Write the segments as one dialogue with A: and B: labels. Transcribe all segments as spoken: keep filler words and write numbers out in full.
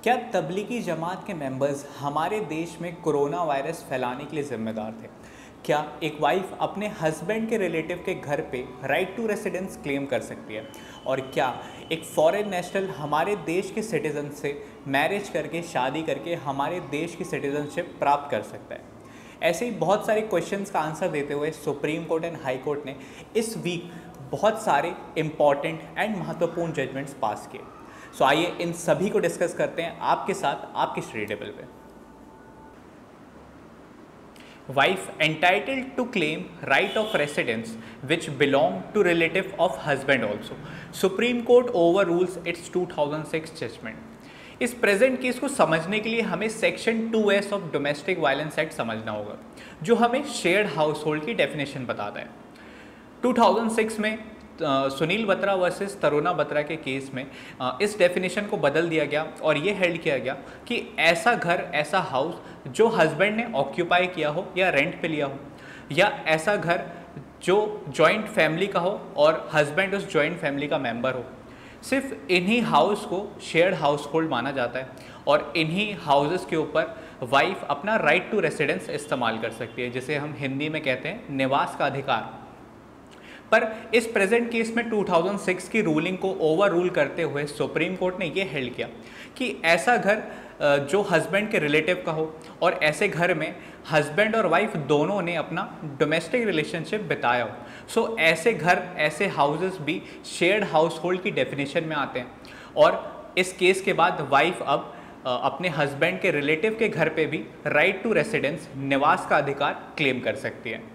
A: क्या तबलीगी जमात के मेंबर्स हमारे देश में कोरोना वायरस फैलाने के लिए ज़िम्मेदार थे? क्या एक वाइफ अपने हस्बैंड के रिलेटिव के घर पे राइट टू रेसिडेंस क्लेम कर सकती है? और क्या एक फॉरेन नेशनल हमारे देश के सिटीज़न से मैरिज करके शादी करके हमारे देश की सिटीज़नशिप प्राप्त कर सकता है? ऐसे ही बहुत सारे क्वेश्चंस का आंसर देते हुए Supreme Court and High Court ने इस वीक बहुत सारे इम्पॉर्टेंट एंड महत्वपूर्ण जजमेंट्स पास किए। सो so, आइए इन सभी को डिस्कस करते हैं आपके साथ आपकी स्टडी टेबल पे। Wife entitled to claim right of residence which belong to relative of husband also. Supreme Court over rules it's two thousand six judgment. इस प्रेजेंट केस को समझने के लिए हमें section two S of domestic violence act समझना होगा, जो हमें शेयर्ड हाउस होल्ड की डेफिनेशन बताता है। टू थाउजेंड सिक्स में Uh, सुनील बत्रा वर्सेस तरुणा बत्रा के केस में uh, इस डेफिनेशन को बदल दिया गया और ये हेल्ड किया गया कि ऐसा घर, ऐसा हाउस जो हस्बैंड ने ऑक्यूपाई किया हो या रेंट पे लिया हो, या ऐसा घर जो जॉइंट फैमिली का हो और हस्बैंड उस जॉइंट फैमिली का मेंबर हो, सिर्फ इन्हीं हाउस को शेयर्ड हाउस होल्ड माना जाता है और इन्हीं हाउसेस के ऊपर वाइफ अपना राइट टू रेसिडेंस इस्तेमाल कर सकती है, जिसे हम हिंदी में कहते हैं निवास का अधिकार। पर इस प्रेजेंट केस में टू थाउजेंड सिक्स की रूलिंग को ओवर रूल करते हुए सुप्रीम कोर्ट ने ये हेल्ड किया कि ऐसा घर जो हस्बैंड के रिलेटिव का हो और ऐसे घर में हस्बैंड और वाइफ दोनों ने अपना डोमेस्टिक रिलेशनशिप बिताया हो, सो ऐसे घर, ऐसे हाउसेस भी शेयर्ड हाउस होल्ड की डेफिनेशन में आते हैं। और इस केस के बाद वाइफ अब अपने हस्बैंड के रिलेटिव के घर पे भी राइट टू रेसिडेंस, निवास का अधिकार क्लेम कर सकती है।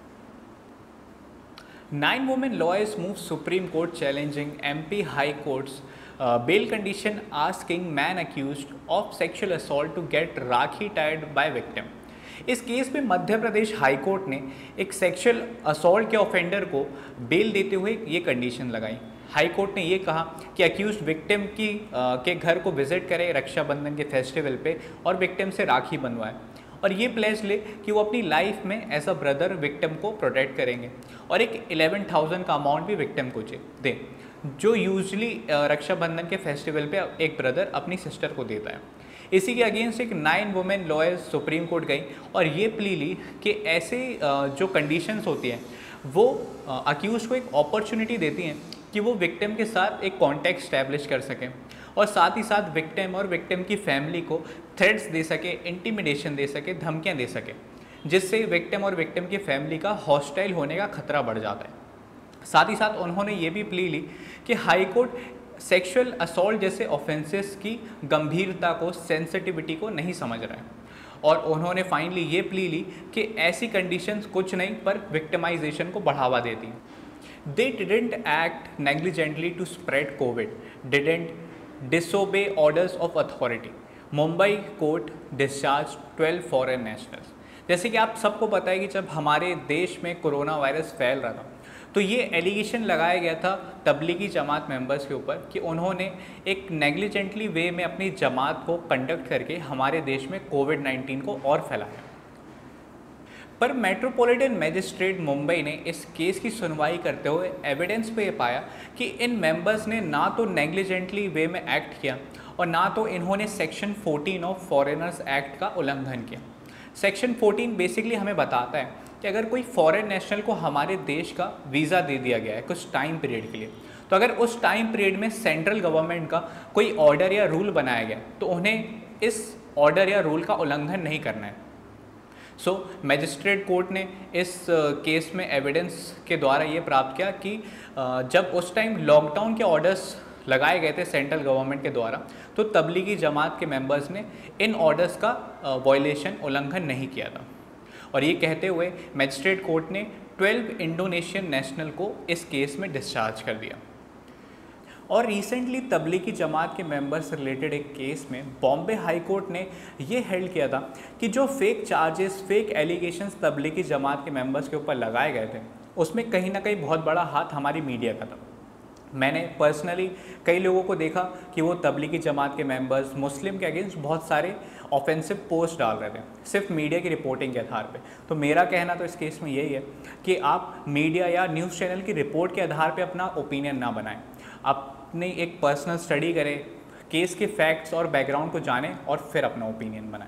A: Nine women lawyers moved Supreme Court challenging M P High Court's uh, bail condition asking man accused of sexual assault to get rakhi tied by victim। इस केस में मध्य प्रदेश हाई कोर्ट ने एक सेक्सुअल असॉल्ट के offender को bail देते हुए ये condition लगाई। हाई कोर्ट ने ये कहा कि अक्यूज्ड विक्टिम की uh, के घर को विजिट करे रक्षाबंधन के फेस्टिवल पे और विक्टिम से राखी बनवाए और ये प्लेज ले कि वो अपनी लाइफ में एज अ ब्रदर विक्टिम को प्रोटेक्ट करेंगे और एक इलेवन थाउजेंड का अमाउंट भी विक्टिम को दे, जो यूजली रक्षाबंधन के फेस्टिवल पे एक ब्रदर अपनी सिस्टर को देता है। इसी के अगेंस्ट एक nine women lawyers Supreme Court गई और ये प्ली ली कि ऐसे जो कंडीशंस होती हैं वो अक्यूज को एक अपॉर्चुनिटी देती हैं कि वो विक्टिम के साथ एक कॉन्टैक्ट स्टैब्लिश कर सकें और साथ ही साथ विक्टिम और विक्टिम की फैमिली को थ्रेट्स दे सके, इंटिमिडेशन दे सके, धमकियां दे सके, जिससे विक्टिम और विक्टिम की फैमिली का हॉस्टाइल होने का खतरा बढ़ जाता है। साथ ही साथ उन्होंने ये भी प्ली ली कि हाई कोर्ट सेक्सुअल असॉल्ट जैसे ऑफेंसेस की गंभीरता को, सेंसिटिविटी को नहीं समझ रहा है और उन्होंने फाइनली ये प्ली ली कि ऐसी कंडीशंस कुछ नहीं पर विक्टिमाइजेशन को बढ़ावा देती हैं। They didn't act negligently to spread COVID, didn't disobey orders of authority. Mumbai court discharge twelve foreign nationals. जैसे कि आप सबको पता है कि जब हमारे देश में कोरोना वायरस फैल रहा था तो ये एलिगेशन लगाया गया था तबलीगी जमात मेंबर्स के ऊपर कि उन्होंने एक नेग्लिजेंटली वे में अपनी जमात को कंडक्ट करके हमारे देश में कोविड नाइन्टीन को और फैलाया। पर मेट्रोपॉलिटन मैजिस्ट्रेट मुंबई ने इस केस की सुनवाई करते हुए एविडेंस पे पाया कि इन मेंबर्स ने ना तो नेग्लिजेंटली वे में एक्ट किया और ना तो इन्होंने section fourteen of foreigners act का उल्लंघन किया। सेक्शन फोर्टीन बेसिकली हमें बताता है कि अगर कोई फॉरेन नेशनल को हमारे देश का वीज़ा दे दिया गया है कुछ टाइम पीरियड के लिए, तो अगर उस टाइम पीरियड में सेंट्रल गवर्नमेंट का कोई ऑर्डर या रूल बनाया गया तो उन्हें इस ऑर्डर या रूल का उल्लंघन नहीं करना है। सो मैजिस्ट्रेट कोर्ट ने इस केस में एविडेंस के द्वारा ये प्राप्त किया कि जब उस टाइम लॉकडाउन के ऑर्डर्स लगाए गए थे सेंट्रल गवर्नमेंट के द्वारा, तो तबलीगी जमात के मेंबर्स ने इन ऑर्डर्स का वायलेशन, उल्लंघन नहीं किया था। और ये कहते हुए मैजिस्ट्रेट कोर्ट ने ट्वेल्व इंडोनेशियन नेशनल को इस केस में डिस्चार्ज कर दिया। और रिसेंटली तबलीगी जमात के मेंबर्स से रिलेटेड एक केस में बॉम्बे हाई कोर्ट ने ये हेल्ड किया था कि जो fake charges, fake allegations Tablighi Jamaat के मेंबर्स के ऊपर लगाए गए थे उसमें कहीं ना कहीं बहुत बड़ा हाथ हमारी मीडिया का था। मैंने पर्सनली कई लोगों को देखा कि वो तबलीगी जमात के मेंबर्स मुस्लिम के अगेंस्ट बहुत सारे ऑफेंसिव पोस्ट डाल रहे थे सिर्फ मीडिया की रिपोर्टिंग के आधार पे। तो मेरा कहना तो इस केस में यही है कि आप मीडिया या न्यूज़ चैनल की रिपोर्ट के आधार पे अपना ओपिनियन ना बनाएं। आप अपनी एक पर्सनल स्टडी करें केस के फैक्ट्स और बैकग्राउंड को जानें और फिर अपना ओपिनियन बनाएं।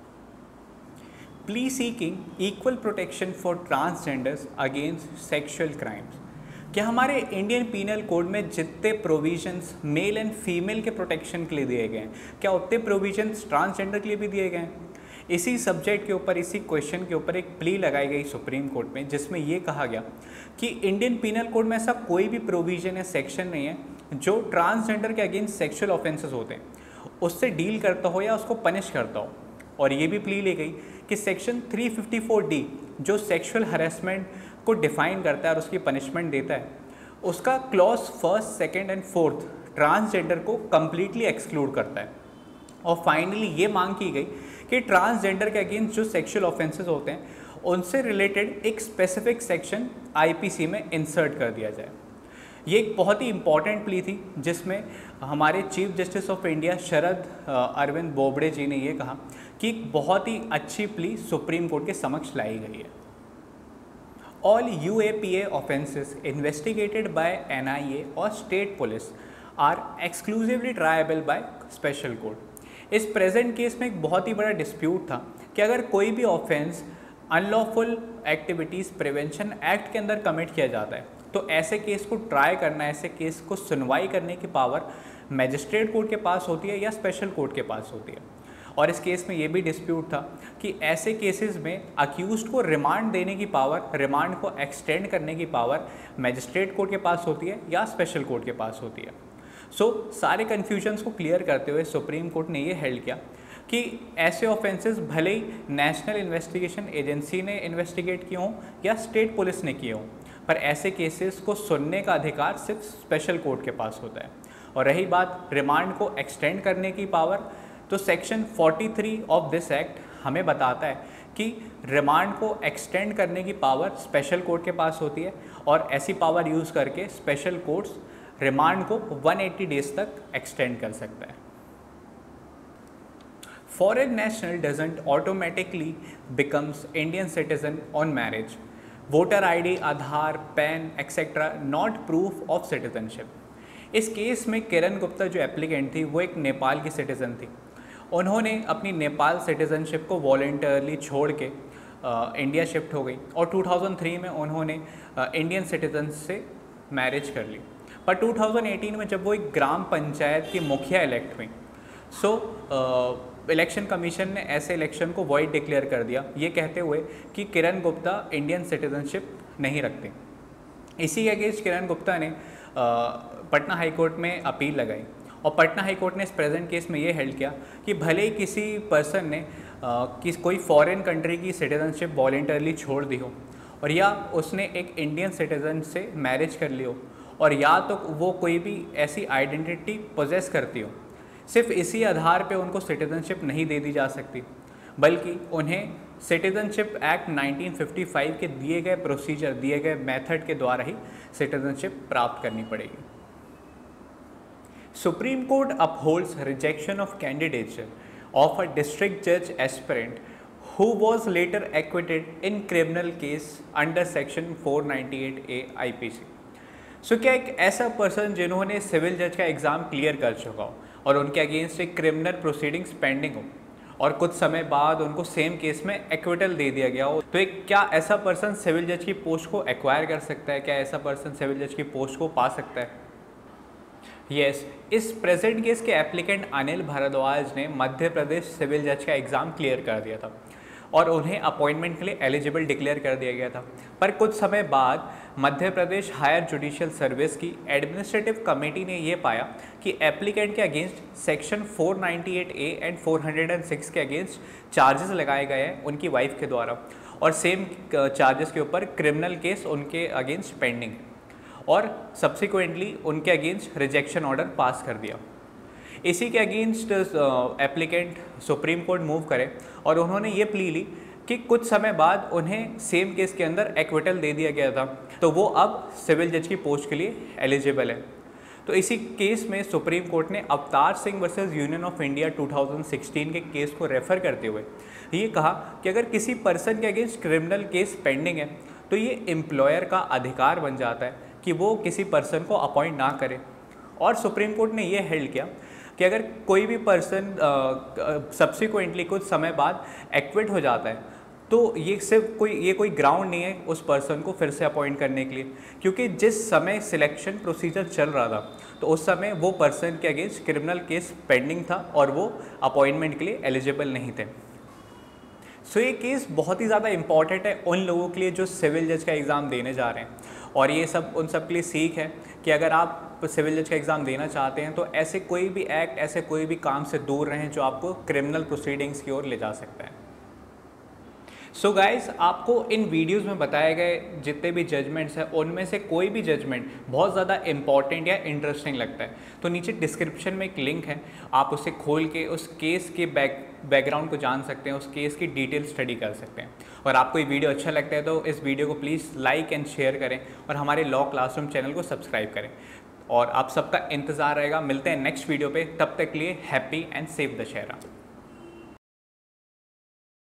A: Plea seeking equal protection for transgenders against sexual crimes. क्या हमारे इंडियन पीनल कोड में जितने प्रोविजंस मेल एंड फीमेल के प्रोटेक्शन के लिए दिए गए हैं, क्या उतने प्रोविजंस ट्रांसजेंडर के लिए भी दिए गए हैं? इसी सब्जेक्ट के ऊपर, इसी क्वेश्चन के ऊपर एक प्ली लगाई गई सुप्रीम कोर्ट में, जिसमें ये कहा गया कि इंडियन पीनल कोड में ऐसा कोई भी प्रोविजन या सेक्शन नहीं है जो ट्रांसजेंडर के अगेंस्ट सेक्सुअल ऑफेंसेस होते हैं उससे डील करता हो या उसको पनिश करता हो। और ये भी प्ली ली गई कि section three fifty four D जो सेक्सुअल हरेसमेंट को डिफाइन करता है और उसकी पनिशमेंट देता है, उसका clause first, second and fourth transgender को कम्प्लीटली एक्सक्लूड करता है। और फाइनली ये मांग की गई कि ट्रांसजेंडर के अगेंस्ट जो सेक्सुअल ऑफेंसेस होते हैं उनसे रिलेटेड एक स्पेसिफिक सेक्शन आईपीसी में इंसर्ट कर दिया जाए। ये एक बहुत ही इंपॉर्टेंट प्ली थी जिसमें हमारे chief justice of India Sharad Arvind Bobde ji ने ये कहा कि एक बहुत ही अच्छी प्ली सुप्रीम कोर्ट के समक्ष लाई गई है। All U A P A offences investigated by N I A और state police are exclusively triable by special court. इस प्रेजेंट केस में एक बहुत ही बड़ा डिस्प्यूट था कि अगर कोई भी offence unlawful activities prevention act के अंदर कमिट किया जाता है तो ऐसे केस को ट्राई करना, ऐसे केस को सुनवाई करने की पावर मैजिस्ट्रेट कोर्ट के पास होती है या स्पेशल कोर्ट के पास होती है। और इस केस में ये भी डिस्प्यूट था कि ऐसे केसेस में अक्यूज्ड को रिमांड देने की पावर, रिमांड को एक्सटेंड करने की पावर मैजिस्ट्रेट कोर्ट के पास होती है या स्पेशल कोर्ट के पास होती है। सो so, सारे कन्फ्यूजन्स को क्लियर करते हुए सुप्रीम कोर्ट ने ये हेल्ड किया कि ऐसे ऑफेंसेस भले ही नेशनल इन्वेस्टिगेशन एजेंसी ने इन्वेस्टिगेट किए हों या स्टेट पुलिस ने किए हों, पर ऐसे केसेस को सुनने का अधिकार सिर्फ स्पेशल कोर्ट के पास होता है। और रही बात रिमांड को एक्सटेंड करने की पावर, तो सेक्शन तैंतालीस ऑफ दिस एक्ट हमें बताता है कि रिमांड को एक्सटेंड करने की पावर स्पेशल कोर्ट के पास होती है और ऐसी पावर यूज़ करके स्पेशल कोर्ट्स रिमांड को एक सौ अस्सी डेज तक एक्सटेंड कर सकता है। Foreign national doesn't automatically becomes Indian citizen on marriage. Voter ID, Aadhaar, PAN etcetera not proof of citizenship. इस केस में किरण गुप्ता जो एप्लीकेंट थी वो एक नेपाल की सिटीज़न थी। उन्होंने अपनी नेपाल सिटीज़नशिप को वॉलंटियरली छोड़ के आ, इंडिया शिफ्ट हो गई और दो हज़ार तीन में उन्होंने आ, इंडियन सिटीजन से मैरिज कर ली। पर दो हज़ार अठारह में जब वो एक ग्राम पंचायत की मुखिया इलेक्ट हुई, सो इलेक्शन कमीशन ने ऐसे इलेक्शन को वॉइड डिक्लेयर कर दिया, ये कहते हुए कि किरण गुप्ता इंडियन सिटीजनशिप नहीं रखते। इसी के अगेंस्ट किरण गुप्ता ने आ, पटना हाई कोर्ट में अपील लगाई और पटना हाई कोर्ट ने इस प्रेजेंट केस में ये हेल्ड किया कि भले ही किसी पर्सन ने आ, किस कोई फॉरेन कंट्री की सिटीजनशिप वॉलंटियरली छोड़ दी हो और या उसने एक इंडियन सिटीजन से मैरिज कर ली हो और या तो वो कोई भी ऐसी आइडेंटिटी पोजेस करती हो, सिर्फ इसी आधार पे उनको सिटीजनशिप नहीं दे दी जा सकती, बल्कि उन्हें citizenship act nineteen fifty five के दिए गए प्रोसीजर, दिए गए मेथड के द्वारा ही सिटीजनशिप प्राप्त करनी पड़ेगी। Supreme Court upholds rejection of candidature of a district judge aspirant who was later acquitted in criminal case under section four ninety-eight A I P C। So so, क्या एक ऐसा पर्सन जिन्होंने civil जज का exam clear कर चुका हो और उनके अगेंस्ट एक क्रिमिनल प्रोसीडिंग्स पेंडिंग हो और कुछ समय बाद उनको सेम केस में एक्विटल दे दिया गया हो, तो एक क्या ऐसा पर्सन सिविल जज की पोस्ट को एक्वायर कर सकता है? क्या ऐसा पर्सन सिविल जज की पोस्ट को पा सकता है? यस yes, इस प्रेजेंट केस के एप्लीकेंट अनिल भारद्वाज ने मध्य प्रदेश सिविल जज का एग्ज़ाम क्लियर कर दिया था और उन्हें अपॉइंटमेंट के लिए एलिजिबल डिक्लेयर कर दिया गया था। पर कुछ समय बाद Madhya Pradesh higher judicial service की एडमिनिस्ट्रेटिव कमेटी ने ये पाया कि एप्लीकेंट के against section four ninety eight A and four hundred six के अगेंस्ट चार्जेस लगाए गए हैं उनकी वाइफ के द्वारा और सेम चार्जेस के ऊपर क्रिमिनल केस उनके अगेंस्ट पेंडिंग है और सब्सिक्वेंटली उनके अगेंस्ट रिजेक्शन ऑर्डर पास कर दिया। इसी के अगेंस्ट एप्लीकेंट सुप्रीम कोर्ट मूव करे और उन्होंने ये प्ली ली कि कुछ समय बाद उन्हें सेम केस के अंदर एक्विटल दे दिया गया था, तो वो अब सिविल जज की पोस्ट के लिए एलिजिबल है। तो इसी केस में सुप्रीम कोर्ट ने Avtar Singh versus union of India two thousand sixteen के केस को रेफ़र करते हुए ये कहा कि अगर किसी पर्सन के अगेंस्ट क्रिमिनल केस पेंडिंग है तो ये एम्प्लॉयर का अधिकार बन जाता है कि वो किसी पर्सन को अपॉइंट ना करे। और सुप्रीम कोर्ट ने ये हेल्ड किया कि अगर कोई भी पर्सन सब्सिक्वेंटली कुछ समय बाद एक्विट हो जाता है तो ये सिर्फ कोई ये कोई ग्राउंड नहीं है उस पर्सन को फिर से अपॉइंट करने के लिए, क्योंकि जिस समय सिलेक्शन प्रोसीजर चल रहा था तो उस समय वो पर्सन के अगेंस्ट क्रिमिनल केस पेंडिंग था और वो अपॉइंटमेंट के लिए एलिजिबल नहीं थे। सो so, ये केस बहुत ही ज़्यादा इंपॉर्टेंट है उन लोगों के लिए जो सिविल जज का एग्ज़ाम देने जा रहे हैं, और ये सब उन सब के लिए सीख है कि अगर आप सिविल जज का एग्ज़ाम देना चाहते हैं तो ऐसे कोई भी एक्ट, ऐसे कोई भी काम से दूर रहें जो आपको क्रिमिनल प्रोसीडिंग्स की ओर ले जा सकता है। सो so गाइस, आपको इन वीडियोस में बताए गए जितने भी जजमेंट्स हैं उनमें से कोई भी जजमेंट बहुत ज़्यादा इंपॉर्टेंट या इंटरेस्टिंग लगता है तो नीचे डिस्क्रिप्शन में एक लिंक है, आप उसे खोल के उस केस के बैक बैकग्राउंड को जान सकते हैं, उस केस की डिटेल स्टडी कर सकते हैं। और आपको ये वीडियो अच्छा लगता है तो इस वीडियो को प्लीज़ लाइक एंड शेयर करें और हमारे लॉ क्लासरूम चैनल को सब्सक्राइब करें। और आप सबका इंतज़ार रहेगा। मिलते हैं नेक्स्ट वीडियो पे, तब तक के लिए हैप्पी एंड सेफ दशहरा।